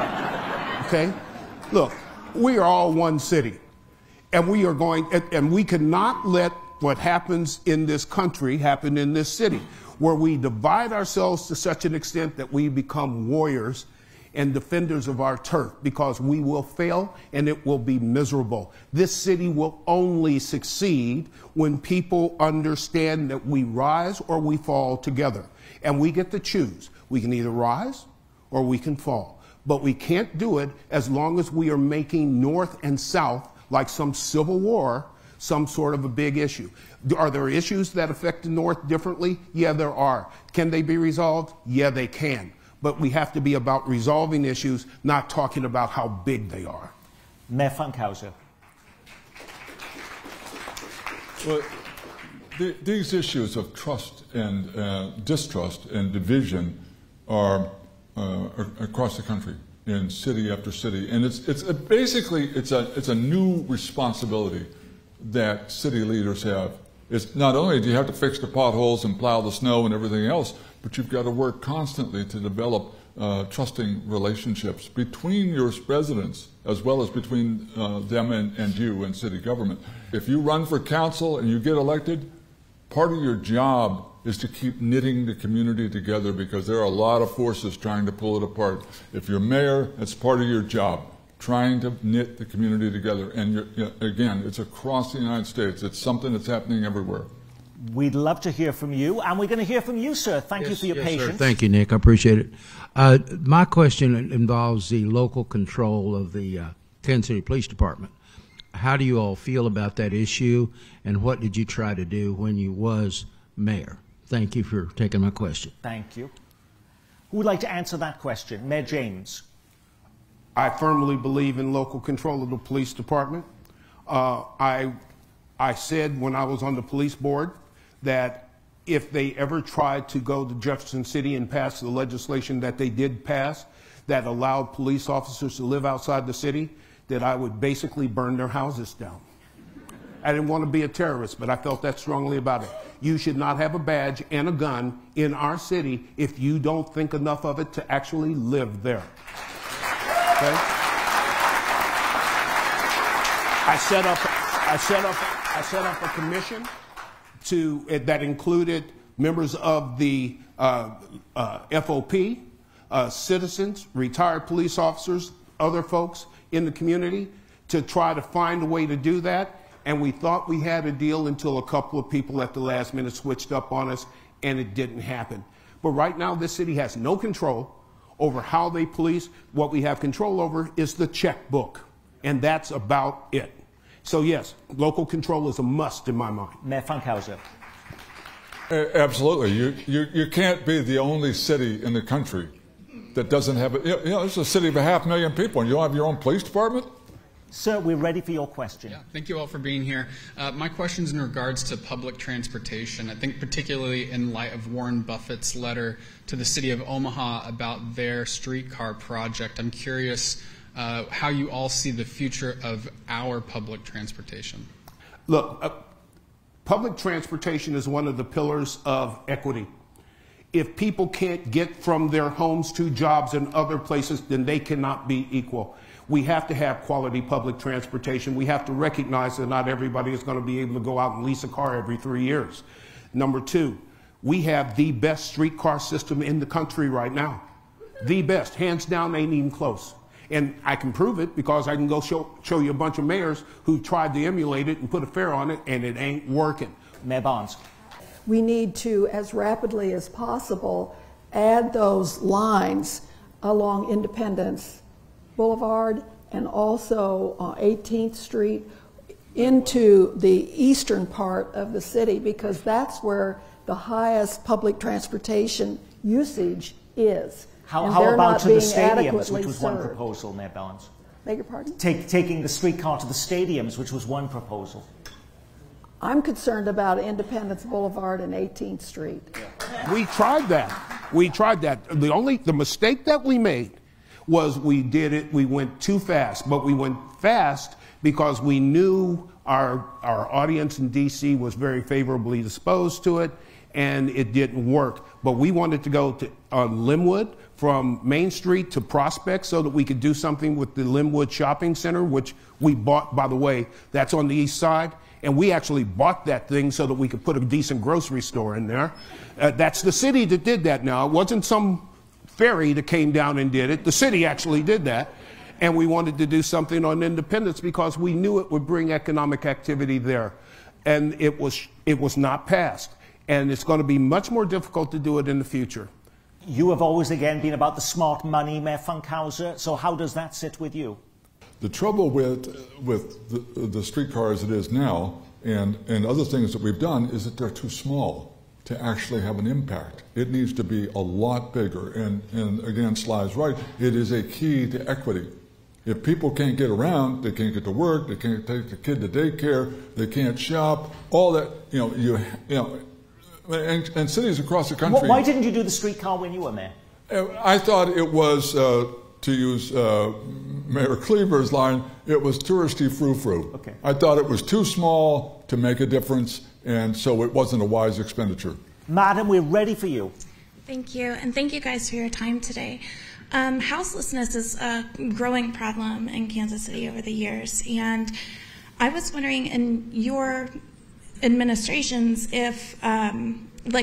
Okay? Look, we are all one city. And we are going, and, and we cannot let what happens in this country happen in this city, where we divide ourselves to such an extent that we become warriors and defenders of our turf, because we will fail and it will be miserable. This city will only succeed when people understand that we rise or we fall together. And we get to choose. We can either rise or we can fall. But we can't do it as long as we are making North and South, like some civil war, some sort of a big issue. Are there issues that affect the North differently? Yeah, there are. Can they be resolved? Yeah, they can. But we have to be about resolving issues, not talking about how big they are. Mayor Funkhouser. Well, the, these issues of trust and uh, distrust and division are uh, across the country, in city after city, and it's it's a, basically it's a it's a new responsibility that city leaders have. It's not only do you have to fix the potholes and plow the snow and everything else, but you've got to work constantly to develop uh, trusting relationships between your residents as well as between uh, them and, and you and city government. If you run for council and you get elected, part of your job is to keep knitting the community together, because there are a lot of forces trying to pull it apart. If you're mayor, it's part of your job, trying to knit the community together. And you're, you know, again, it's across the United States. It's something that's happening everywhere. We'd love to hear from you, and we're going to hear from you, sir. Thank yes, you for your yes, patience. Sir. Thank you, Nick. I appreciate it. Uh, my question involves the local control of the uh, Kansas City Police Department. How do you all feel about that issue, and what did you try to do when you was mayor? Thank you for taking my question. Thank you. Who would like to answer that question? Mayor James. I firmly believe in local control of the police department. Uh, I, I said when I was on the police board that if they ever tried to go to Jefferson City and pass the legislation that they did pass that allowed police officers to live outside the city, that I would basically burn their houses down. I didn't want to be a terrorist, but I felt that strongly about it. You should not have a badge and a gun in our city if you don't think enough of it to actually live there. Okay? I set up, I set up, I set up a commission to that included members of the uh, uh, F O P, uh, citizens, retired police officers, other folks in the community to try to find a way to do that. And we thought we had a deal until a couple of people at the last minute switched up on us, and it didn't happen. But right now, this city has no control over how they police. What we have control over is the checkbook, and that's about it. So yes, local control is a must in my mind. Mayor Funkhouser. Uh, absolutely. You, you, you can't be the only city in the country that doesn't have a, you know, it's a city of a half million people, and you don't have your own police department? Sir, we're ready for your question. Yeah, thank you all for being here. Uh, my question is in regards to public transportation. I think particularly in light of Warren Buffett's letter to the city of Omaha about their streetcar project, I'm curious uh, how you all see the future of our public transportation. Look, uh, public transportation is one of the pillars of equity. If people can't get from their homes to jobs in other places, then they cannot be equal. We have to have quality public transportation. We have to recognize that not everybody is going to be able to go out and lease a car every three years. Number two, we have the best streetcar system in the country right now. The best, hands down, ain't even close. And I can prove it because I can go show, show you a bunch of mayors who tried to emulate it and put a fare on it, and it ain't working. Mayor Barnes. We need to, as rapidly as possible, add those lines along Independence Boulevard and also uh, eighteenth Street into the eastern part of the city, because that's where the highest public transportation usage is. How, and how they're about not to the being stadiums, adequately which was one served. proposal, Mayor Barnes? Beg your pardon? Take, taking the streetcar to the stadiums, which was one proposal. I'm concerned about Independence Boulevard and eighteenth Street. We tried that. We tried that. The only, the mistake that we made was we did it, we went too fast, but we went fast because we knew our, our audience in D C was very favorably disposed to it, and it didn't work. But we wanted to go to on Linwood from Main Street to Prospect so that we could do something with the Linwood Shopping Center, which we bought, by the way, that's on the east side. And we actually bought that thing so that we could put a decent grocery store in there. Uh, that's the city that did that now. It wasn't some ferry that came down and did it. The city actually did that. And we wanted to do something on Independence because we knew it would bring economic activity there. And it was, it was not passed. And it's going to be much more difficult to do it in the future. You have always, again, been about the smart money, Mayor Funkhouser. So how does that sit with you? The trouble with, with the, the streetcar as it is now and, and other things that we've done is that they're too small to actually have an impact. It needs to be a lot bigger. And, and again, Sly's right, it is a key to equity. If people can't get around, they can't get to work, they can't take the kid to daycare, they can't shop, all that, you know, you, you know, and, and cities across the country. Why didn't you do the streetcar when you were mayor? I thought it was, uh, to use uh, Mayor Cleaver's line, it was touristy frou-frou. Okay. I thought it was too small to make a difference, and so it wasn't a wise expenditure. Madam, we're ready for you. Thank you, and thank you guys for your time today. Um, houselessness is a growing problem in Kansas City over the years, and I was wondering in your administrations if, um, like,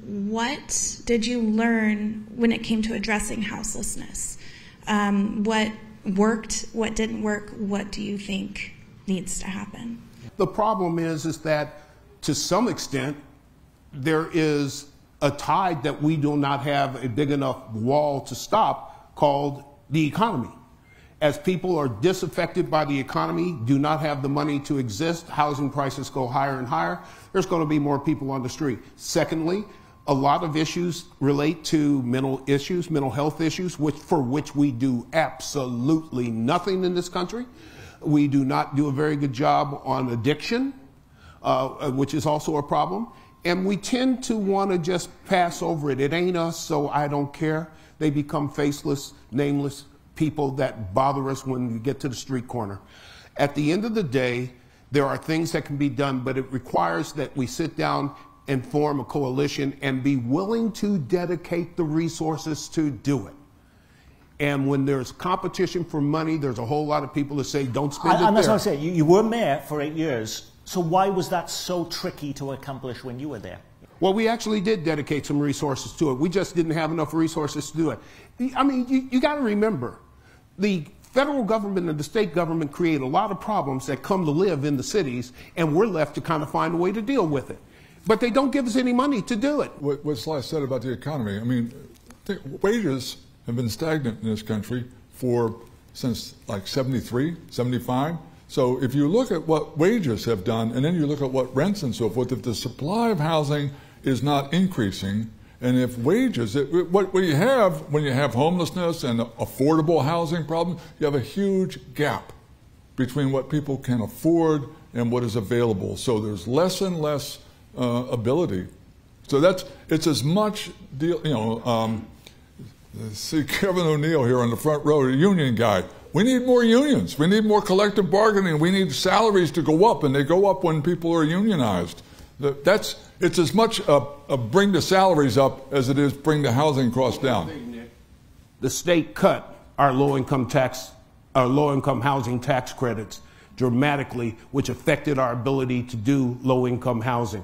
what did you learn when it came to addressing houselessness? Um, what worked, what didn't work, what do you think needs to happen? The problem is, is that to some extent, there is a tide that we do not have a big enough wall to stop called the economy. As people are disaffected by the economy, do not have the money to exist, housing prices go higher and higher, there's going to be more people on the street. Secondly, a lot of issues relate to mental issues, mental health issues, which, for which we do absolutely nothing in this country. We do not do a very good job on addiction, uh, which is also a problem. And we tend to want to just pass over it. It ain't us, so I don't care. They become faceless, nameless people that bother us when we get to the street corner. At the end of the day, There are things that can be done, but it requires that we sit down and form a coalition and be willing to dedicate the resources to do it. And when there's competition for money, there's a whole lot of people that say, don't spend I, it and that's there. what I say. You, you were mayor for eight years, so why was that so tricky to accomplish when you were there? Well, we actually did dedicate some resources to it. We just didn't have enough resources to do it. I mean, you, you got to remember, the federal government and the state government create a lot of problems that come to live in the cities, and we're left to kind of find a way to deal with it. But they don't give us any money to do it. What, what Sly said about the economy, I mean, the wages have been stagnant in this country for since like seventy-three, seventy-five. So if you look at what wages have done, and then you look at what rents and so forth, if the supply of housing is not increasing, and if wages, it, what, what you have when you have homelessness and affordable housing problem, you have a huge gap between what people can afford and what is available. So there's less and less uh, ability. So that's, it's as much deal, you know, um, see Kevin O'Neill here on the front row, a union guy. We need more unions. We need more collective bargaining. We need salaries to go up, and they go up when people are unionized. That's, it's as much a, a bring the salaries up as it is bring the housing costs down. The state cut our low-income tax, our low-income housing tax credits dramatically, which affected our ability to do low-income housing.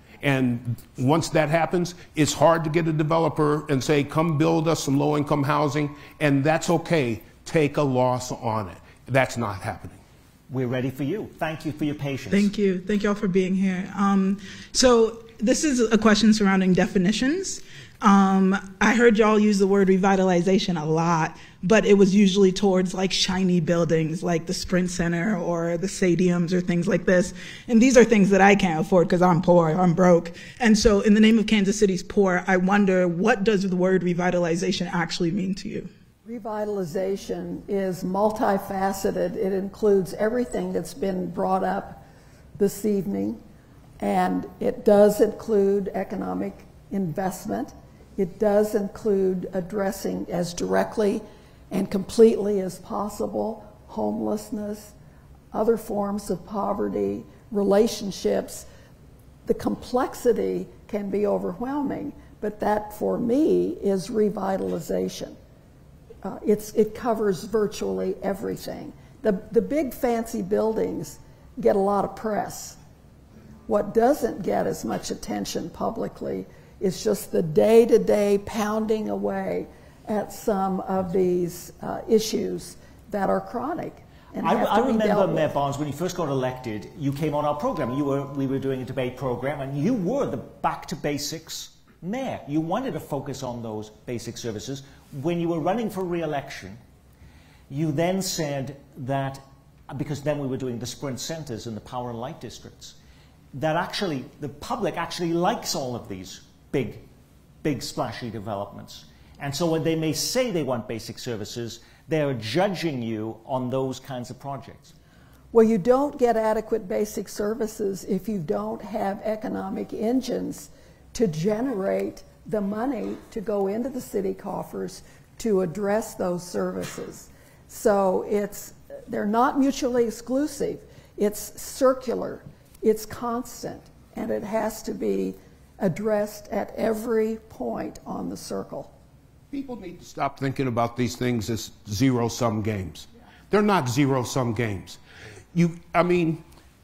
And once that happens, it's hard to get a developer and say, come build us some low-income housing, and that's okay. Take a loss on it. That's not happening. We're ready for you. Thank you for your patience. Thank you. Thank you all for being here. Um, so this is a question surrounding definitions. Um, I heard y'all use the word revitalization a lot, but it was usually towards like shiny buildings like the Sprint Center or the stadiums or things like this. And these are things that I can't afford because I'm poor, I'm broke. And so in the name of Kansas City's poor, I wonder, what does the word revitalization actually mean to you? Revitalization is multifaceted. It includes everything that's been brought up this evening, and it does include economic investment. It does include addressing as directly and completely as possible homelessness, other forms of poverty, relationships. The complexity can be overwhelming, but that for me is revitalization. Uh, it's, it covers virtually everything. The, the big fancy buildings get a lot of press. What doesn't get as much attention publicly is just the day-to-day pounding away at some of these uh, issues that are chronic. And I, have to I be remember, dealt with. Mayor Barnes, when you first got elected, you came on our program. You were, we were doing a debate program, and you were the back-to-basics mayor. You wanted to focus on those basic services. When you were running for re-election, you then said that, because then we were doing the Sprint centers and the power and light districts, that actually the public actually likes all of these big, big splashy developments. And so when they may say they want basic services, they're judging you on those kinds of projects. Well, you don't get adequate basic services if you don't have economic engines to generate the money to go into the city coffers to address those services. So it's, they're not mutually exclusive. It's circular, it's constant, and it has to be addressed at every point on the circle. People need to stop thinking about these things as zero-sum games. They're not zero-sum games. You, I mean,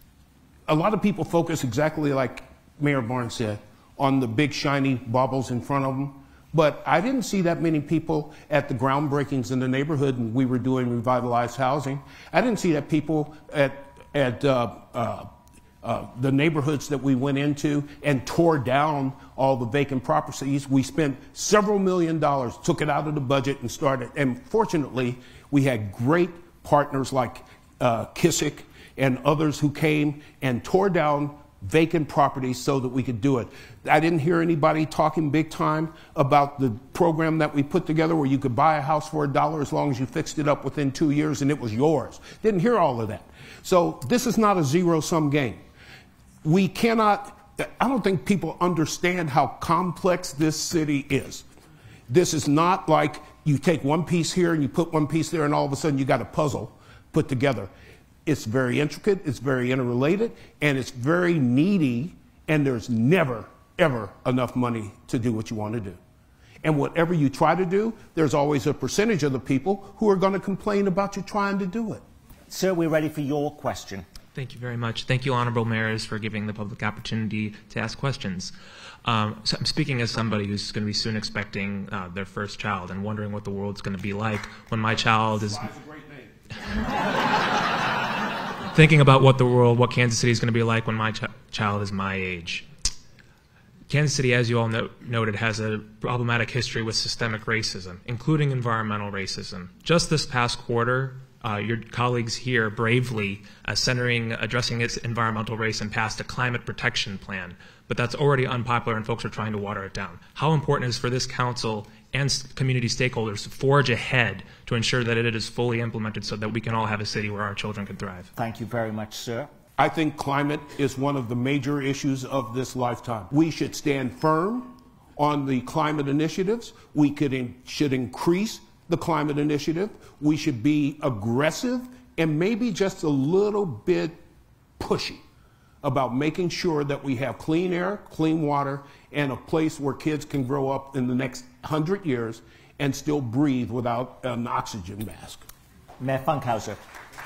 a lot of people focus exactly like Mayor Barnes said, on the big shiny baubles in front of them. But I didn't see that many people at the groundbreakings in the neighborhood and we were doing revitalized housing. I didn't see that people at, at uh, uh, uh, the neighborhoods that we went into and tore down all the vacant properties. We spent several million dollars, took it out of the budget and started. And fortunately, we had great partners like uh, Kissick and others who came and tore down vacant properties so that we could do it. I didn't hear anybody talking big time about the program that we put together where you could buy a house for a dollar as long as you fixed it up within two years and it was yours. Didn't hear all of that. So this is not a zero-sum game. We cannot, I don't think people understand how complex this city is. This is not like you take one piece here and you put one piece there and all of a sudden you got a puzzle put together. It's very intricate, it's very interrelated, and it's very needy, and there's never, ever enough money to do what you want to do. And whatever you try to do, there's always a percentage of the people who are going to complain about you trying to do it. Sir, we're ready for your question. Thank you very much. Thank you, Honorable Mayors, for giving the public opportunity to ask questions. Um, so I'm speaking as somebody who's going to be soon expecting uh, their first child and wondering what the world's going to be like when my child is... thinking about what the world, what Kansas City is going to be like when my ch child is my age. Kansas City, as you all know, noted, has a problematic history with systemic racism, including environmental racism. Just this past quarter, uh, your colleagues here bravely uh, centering, addressing its environmental race and passed a climate protection plan, but that's already unpopular and folks are trying to water it down. How important is it for this council and community stakeholders to forge ahead to ensure that it is fully implemented so that we can all have a city where our children can thrive? Thank you very much, sir. I think climate is one of the major issues of this lifetime. We should stand firm on the climate initiatives. We could in, should increase the climate initiative. We should be aggressive and maybe just a little bit pushy about making sure that we have clean air, clean water, and a place where kids can grow up in the next hundred years and still breathe without an oxygen mask. Mayor Funkhouser.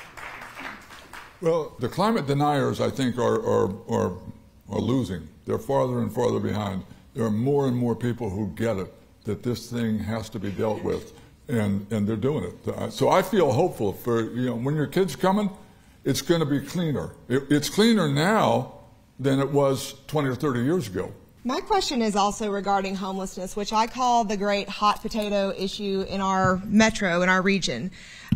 Well, the climate deniers, I think, are, are, are, are losing. They're farther and farther behind. There are more and more people who get it, that this thing has to be dealt with, and, and they're doing it. So I feel hopeful for, you know, when your kid's coming, it's going to be cleaner. It, it's cleaner now than it was twenty or thirty years ago. My question is also regarding homelessness, which I call the great hot potato issue in our metro, in our region.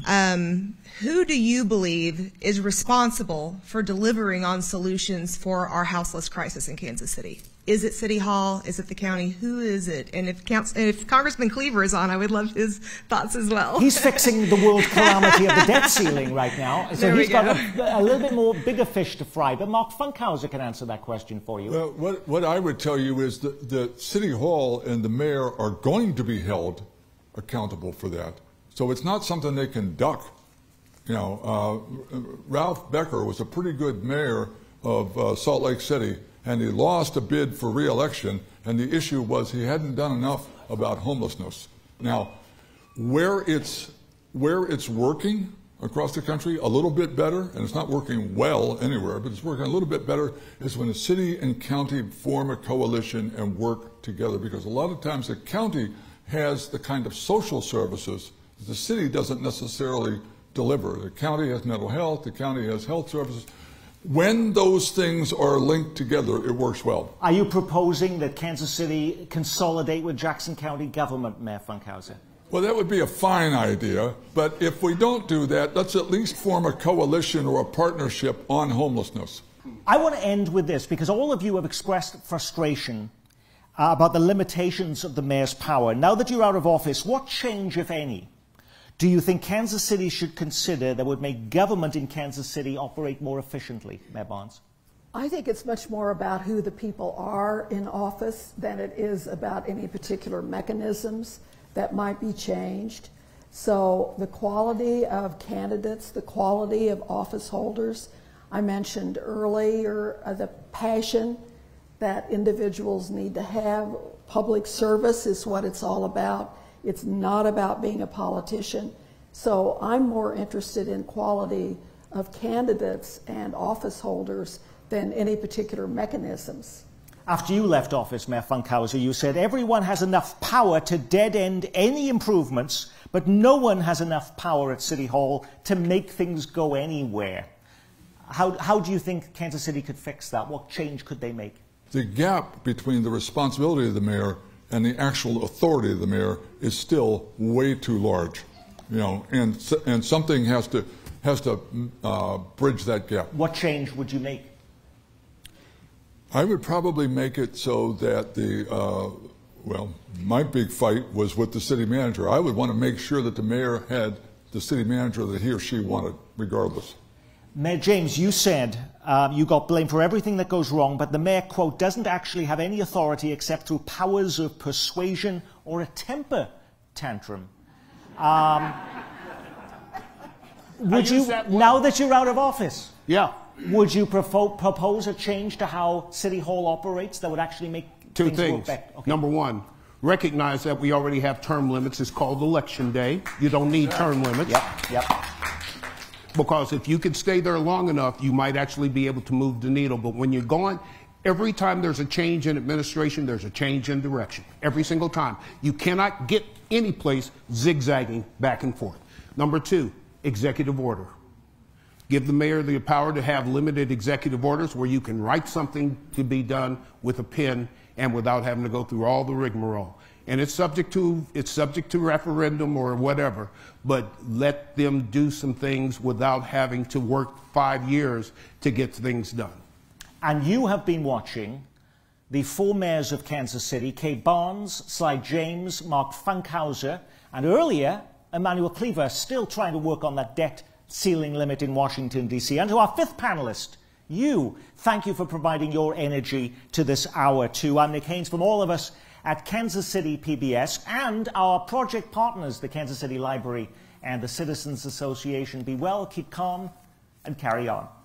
Um, who do you believe is responsible for delivering on solutions for our houseless crisis in Kansas City? Is it City Hall? Is it the county? Who is it? And if, Council, if Congressman Cleaver is on, I would love his thoughts as well. He's fixing the world calamity of the debt ceiling right now. So there he's we got go. a, a little bit more bigger fish to fry. But Mark Funkhouser can answer that question for you. Well, what, what I would tell you is that the City Hall and the mayor are going to be held accountable for that. So it's not something they can duck. You know, uh, Ralph Becker was a pretty good mayor of uh, Salt Lake City, and he lost a bid for re-election, and the issue was he hadn't done enough about homelessness. Now, where it's, where it's working across the country a little bit better, and it's not working well anywhere, but it's working a little bit better, is when the city and county form a coalition and work together, because a lot of times the county has the kind of social services that the city doesn't necessarily deliver. The county has mental health, the county has health services. When those things are linked together, it works well. Are you proposing that Kansas City consolidate with Jackson County government, Mayor Funkhouser? Well, that would be a fine idea, but if we don't do that, let's at least form a coalition or a partnership on homelessness. I want to end with this, because all of you have expressed frustration uh, about the limitations of the mayor's power. Now that you're out of office, what change, if any, do you think Kansas City should consider that would make government in Kansas City operate more efficiently, Mayor Barnes? I think it's much more about who the people are in office than it is about any particular mechanisms that might be changed. So the quality of candidates, the quality of office holders, I mentioned earlier uh, the passion that individuals need to have. Public service is what it's all about. It's not about being a politician. So I'm more interested in quality of candidates and office holders than any particular mechanisms. After you left office, Mayor Funkhouser, you said everyone has enough power to dead-end any improvements, but no one has enough power at City Hall to make things go anywhere. How, how do you think Kansas City could fix that? What change could they make? The gap between the responsibility of the mayor and the actual authority of the mayor is still way too large, you know, and and something has to has to uh, bridge that gap. What change would you make? I would probably make it so that the uh, well, my big fight was with the city manager. I would want to make sure that the mayor had the city manager that he or she wanted, regardless. Mayor James, you said um, you got blamed for everything that goes wrong, but the mayor, quote, doesn't actually have any authority except through powers of persuasion or a temper tantrum. Um, Would you, that now that you're out of office, yeah, would you provo- propose a change to how City Hall operates that would actually make two things, things. work better? Okay. Number one, recognize that we already have term limits. It's called Election Day. You don't need term limits. Yep, yep. Because if you could stay there long enough, you might actually be able to move the needle. But when you're going, every time there's a change in administration, there's a change in direction. Every single time. You cannot get any place zigzagging back and forth. Number two, executive order. Give the mayor the power to have limited executive orders where you can write something to be done with a pen and without having to go through all the rigmarole. And it's subject to it's subject to referendum or whatever, but let them do some things without having to work five years to get things done. And you have been watching the four mayors of Kansas City, Kay Barnes, Sly James, Mark Funkhouser, and earlier, Emanuel Cleaver, still trying to work on that debt ceiling limit in Washington, D C. And to our fifth panelist, you, thank you for providing your energy to this hour too. I'm Nick Haines, from all of us at Kansas City P B S and our project partners, the Kansas City Library and the Citizens Association. Be well, keep calm, and carry on.